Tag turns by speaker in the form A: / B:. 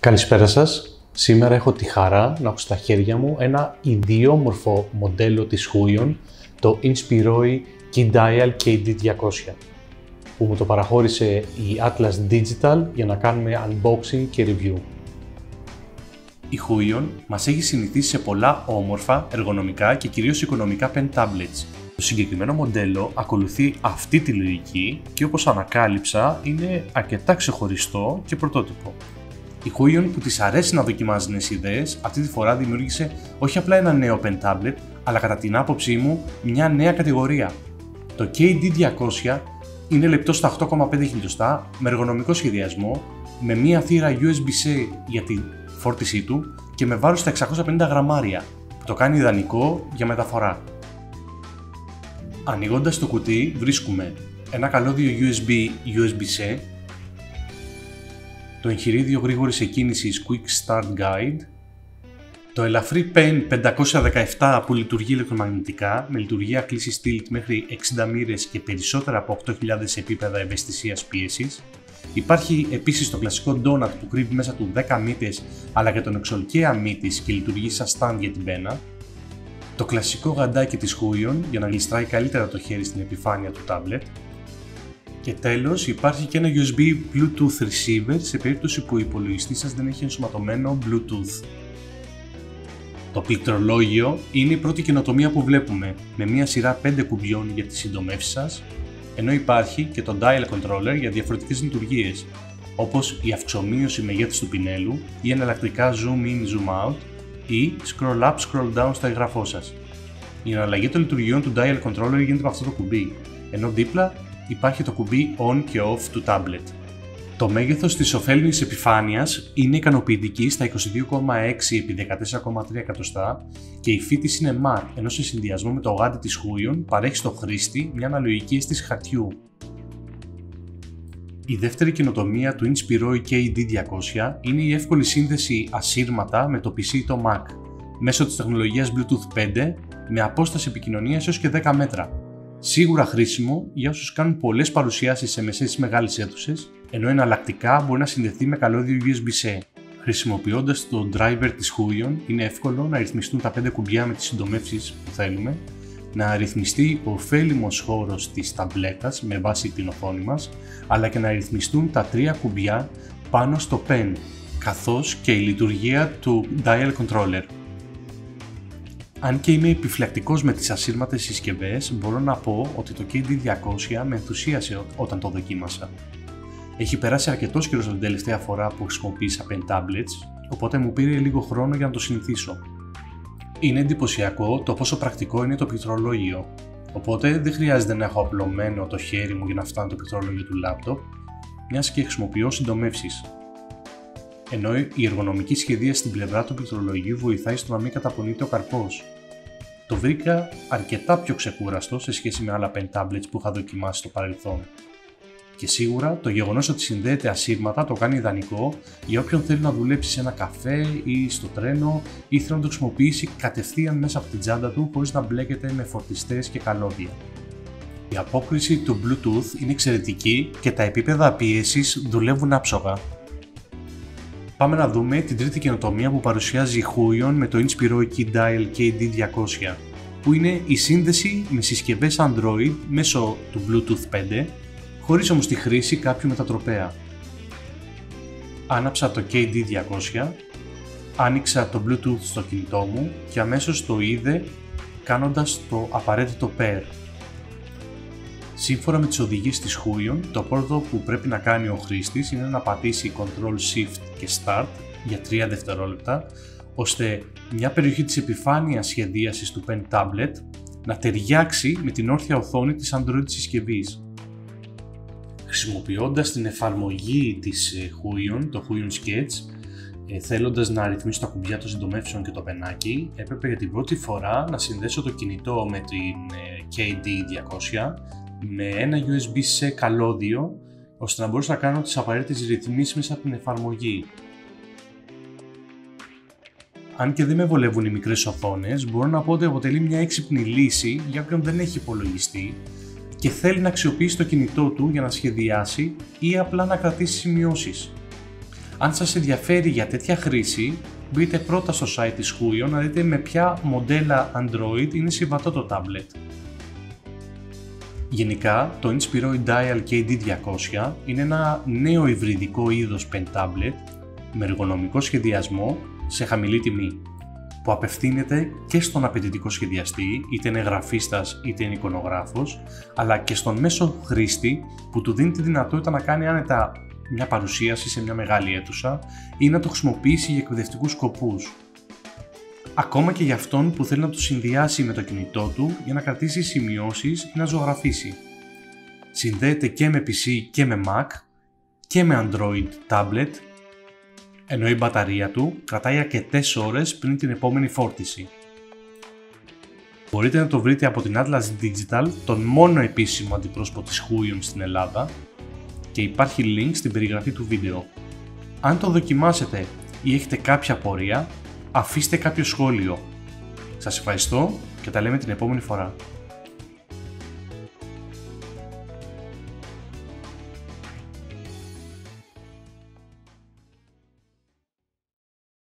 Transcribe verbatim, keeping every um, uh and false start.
A: Καλησπέρα σας. Σήμερα έχω τη χαρά να έχω στα χέρια μου ένα ιδιόμορφο μοντέλο της Huion, το Inspiroi Keydial κέι ντι διακόσια, που μου το παραχώρησε η Atlas Digital για να κάνουμε unboxing και review. Η Huion μας έχει συνηθίσει σε πολλά όμορφα, εργονομικά και κυρίως οικονομικά pen tablets. Το συγκεκριμένο μοντέλο ακολουθεί αυτή τη λογική και όπως ανακάλυψα είναι αρκετά ξεχωριστό και πρωτότυπο. Η Huion, που της αρέσει να δοκιμάζει νέες ιδέες, αυτή τη φορά δημιούργησε όχι απλά ένα νέο pen tablet, αλλά κατά την άποψή μου μια νέα κατηγορία. Το κέι ντι διακόσια είναι λεπτό στα οκτώ κόμμα πέντε χιλιοστά, με εργονομικό σχεδιασμό, με μία θύρα γιου ες μπι-C για τη φόρτισή του και με βάρος στα εξακόσια πενήντα γραμμάρια, που το κάνει ιδανικό για μεταφορά. Ανοίγοντας το κουτί βρίσκουμε ένα καλώδιο γιου ες μπι γιου ες μπι-C, το εγχειρίδιο γρήγορης εκκίνησης Quick Start Guide, το ελαφρύ Pen πεντακόσια δεκαεπτά που λειτουργεί ηλεκτρομαγνητικά με λειτουργία κλήσης tilt μέχρι εξήντα μοίρες και περισσότερα από οκτώ χιλιάδες επίπεδα ευαισθησίας πίεσης. Υπάρχει επίσης το κλασικό donut που κρύβει μέσα του δέκα μύτες αλλά και τον εξολκαία μύτης και λειτουργεί σαν stand για την πένα. Το κλασικό γαντάκι της Huion για να γλιστράει καλύτερα το χέρι στην επιφάνεια του tablet. Και τέλος υπάρχει και ένα γιου ες μπι Bluetooth receiver σε περίπτωση που ο υπολογιστής σας δεν έχει ενσωματωμένο Bluetooth. Το πληκτρολόγιο είναι η πρώτη καινοτομία που βλέπουμε, με μια σειρά πέντε κουμπιών για τις συντομεύσεις σας, ενώ υπάρχει και το Dial Controller για διαφορετικές λειτουργίες, όπως η αυξομοίωση μεγέθους του πινέλου ή εναλλακτικά Zoom In Zoom Out ή Scroll Up Scroll Down στο εγγραφό σας. Η εναλλαγή των λειτουργιών του Dial Controller γίνεται με αυτό το κουμπί, ενώ δίπλα υπάρχει το κουμπί On και Off του tablet. Το μέγεθος της ωφέλιμης επιφάνειας είναι ικανοποιητική στα είκοσι δύο κόμμα έξι επί δεκατέσσερα κόμμα τρία εκατοστά και η υφή της είναι matte, ενώ σε συνδυασμό με το γάντι της Huion παρέχει στο χρήστη μια αναλογική αίσθηση χαρτιού. Η δεύτερη καινοτομία του Inspiroi κέι ντι διακόσια είναι η εύκολη σύνδεση ασύρματα με το πι σι ή το Mac μέσω της τεχνολογίας Bluetooth πέντε με απόσταση επικοινωνίας έως και δέκα μέτρα. Σίγουρα χρήσιμο για όσους κάνουν πολλές παρουσιάσεις σε μεσαίες ή μεγάλες αίθουσες, ενώ εναλλακτικά μπορεί να συνδεθεί με καλώδιο γιου ες μπι-C. Χρησιμοποιώντας το driver της Huion είναι εύκολο να ρυθμιστούν τα πέντε κουμπιά με τις συντομεύσεις που θέλουμε, να ρυθμιστεί ο ωφέλιμος χώρος της ταμπλέτας με βάση την οθόνη μας, αλλά και να ρυθμιστούν τα τρία κουμπιά πάνω στο pen, καθώς και η λειτουργία του Dial Controller. Αν και είμαι επιφυλακτικός με τις ασύρματες συσκευές, μπορώ να πω ότι το κέι ντι διακόσια με ενθουσίασε όταν το δοκίμασα. Έχει περάσει αρκετός καιρός την τελευταία φορά που χρησιμοποίησα pen tablets, οπότε μου πήρε λίγο χρόνο για να το συνηθίσω. Είναι εντυπωσιακό το πόσο πρακτικό είναι το πληκτρολόγιο, οπότε δεν χρειάζεται να έχω απλωμένο το χέρι μου για να φτάνει το πληκτρολόγιο του laptop, μιας και χρησιμοποιώ συντομεύσεις. Ενώ η εργονομική σχεδία στην πλευρά του πληκτρολογίου βοηθάει στο να μην καταπονείται ο καρπός. Το βρήκα αρκετά πιο ξεκούραστο σε σχέση με άλλα pen tablets που είχα δοκιμάσει στο παρελθόν. Και σίγουρα το γεγονός ότι συνδέεται ασύρματα το κάνει ιδανικό για όποιον θέλει να δουλέψει σε ένα καφέ ή στο τρένο ή θέλει να το χρησιμοποιήσει κατευθείαν μέσα από την τσάντα του χωρίς να μπλέκεται με φορτιστές και καλώδια. Η απόκριση του Bluetooth είναι εξαιρετική και τα επίπεδα πίεσης δουλεύουν άψογα. Πάμε να δούμε την τρίτη καινοτομία που παρουσιάζει η Huion με το Inspiroi Keydial κέι ντι διακόσια, που είναι η σύνδεση με συσκευές Android μέσω του Bluetooth πέντε, χωρίς όμως τη χρήση κάποιου μετατροπέα. Άναψα το κέι ντι διακόσια, άνοιξα το Bluetooth στο κινητό μου και αμέσως το είδε κάνοντας το απαραίτητο pair. Σύμφωνα με τις οδηγίες της Huion, το πρώτο που πρέπει να κάνει ο χρήστης είναι να πατήσει Control Shift και Start για τρία δευτερόλεπτα, ώστε μια περιοχή της επιφάνειας σχεδίασης του pen tablet να ταιριάξει με την όρθια οθόνη της Android συσκευής. Χρησιμοποιώντας την εφαρμογή της Huion, το Huion Sketch, θέλοντας να ρυθμίσω τα κουμπιά των συντομεύσεων και το πενάκι, έπρεπε για την πρώτη φορά να συνδέσω το κινητό με την κέι ντι διακόσια με ένα γιου ες μπι-C καλώδιο, ώστε να μπορούσα να κάνω τις απαραίτητες ρυθμίσεις μέσα από την εφαρμογή. Αν και δεν με βολεύουν οι μικρές οθόνες, μπορώ να πω ότι αποτελεί μια έξυπνη λύση για όποιον δεν έχει υπολογιστή και θέλει να αξιοποιήσει το κινητό του για να σχεδιάσει ή απλά να κρατήσει σημειώσεις. Αν σας ενδιαφέρει για τέτοια χρήση, μπείτε πρώτα στο site της Huion να δείτε με ποια μοντέλα Android είναι συμβατό το tablet. Γενικά, το Inspiroid Dial κέι ντι διακόσια είναι ένα νέο υβριδικό είδος pen tablet με εργονομικό σχεδιασμό σε χαμηλή τιμή, που απευθύνεται και στον απαιτητικό σχεδιαστή, είτε είναι γραφίστας είτε είναι εικονογράφος, αλλά και στον μέσο χρήστη που του δίνει τη δυνατότητα να κάνει άνετα μια παρουσίαση σε μια μεγάλη αίθουσα ή να το χρησιμοποιήσει για εκπαιδευτικούς σκοπούς. Ακόμα και για αυτόν που θέλει να το συνδυάσει με το κινητό του για να κρατήσει σημειώσεις ή να ζωγραφίσει. Συνδέεται και με πι σι και με Mac και με Android tablet, ενώ η μπαταρία του κρατάει αρκετές ώρες πριν την επόμενη φόρτιση. Μπορείτε να το βρείτε από την Atlas Digital, τον μόνο επίσημο αντιπρόσωπο της Huion στην Ελλάδα, και υπάρχει link στην περιγραφή του βίντεο. Αν το δοκιμάσετε ή έχετε κάποια απορία, αφήστε κάποιο σχόλιο. Σας ευχαριστώ και τα λέμε την επόμενη φορά.